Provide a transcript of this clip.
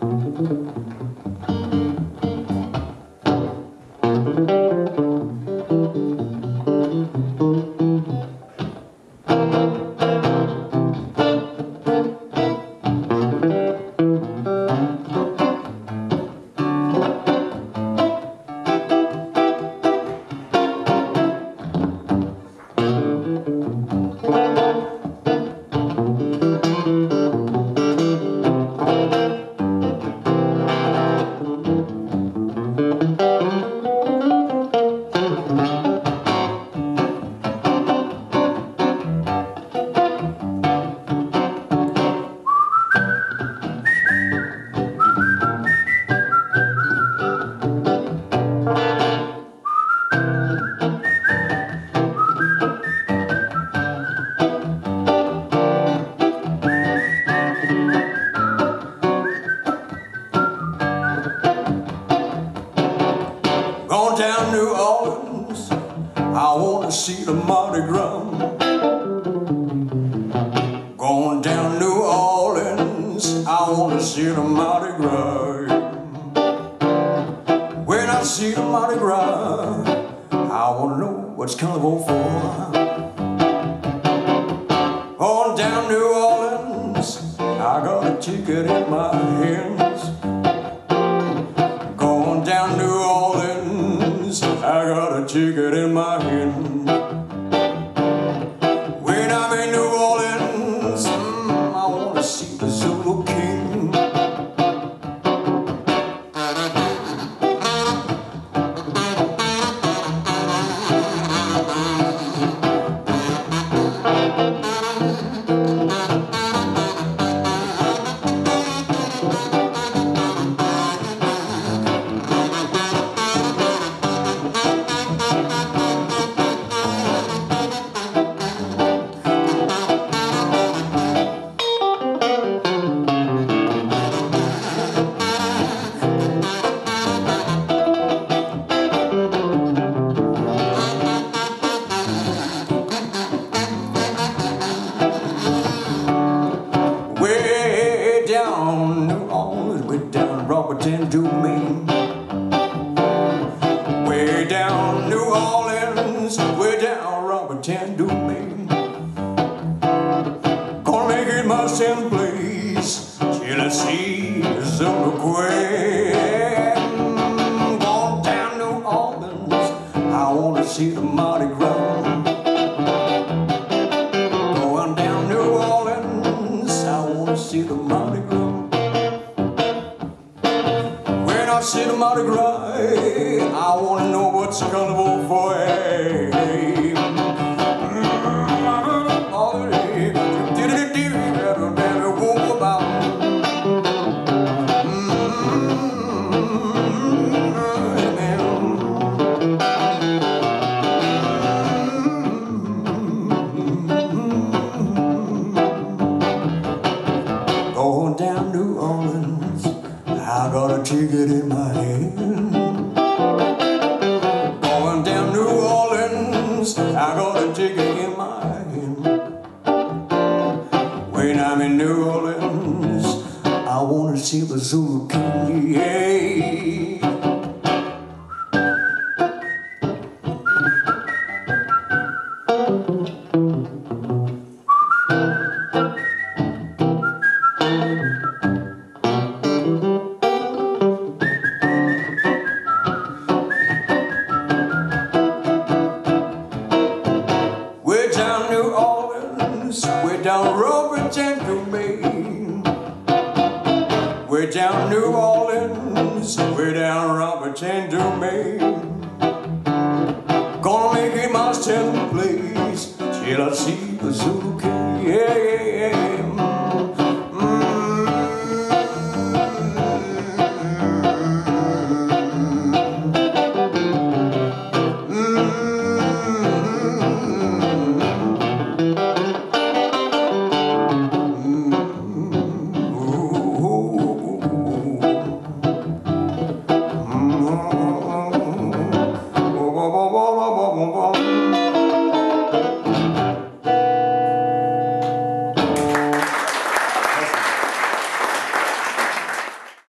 Going down New Orleans, I wanna see the Mardi Gras. Going down New Orleans, I wanna see the Mardi Gras. When I see the Mardi Gras, I wanna know what's carnival for. Going down New Orleans, I got a ticket in my hands. Going down New Orleans, I got a ticket in my hand. When I'm in New Orleans, I wanna see the Zulu King. Way down New Orleans, way down Robertson to Maine. Way down New Orleans, way down Robertson to Maine. Gonna make it my same place till I see the Zulu Queen. Going down New Orleans, I wanna see the Mardi Gras. See the Mardi Gras. When I see the Mardi Gras, I wanna know what's carnival for. Going down New Orleans, I got a ticket in my hand. Going down New Orleans, I got a ticket in my hand. When I'm in New Orleans, I wanna see the Zulu King, yeah. Way down New Orleans, way down Robertson to Maine. Way down New Orleans, way down Robertson to Maine. Gonna make it my 10th place till I see the Zulu King, yeah, yeah, yeah.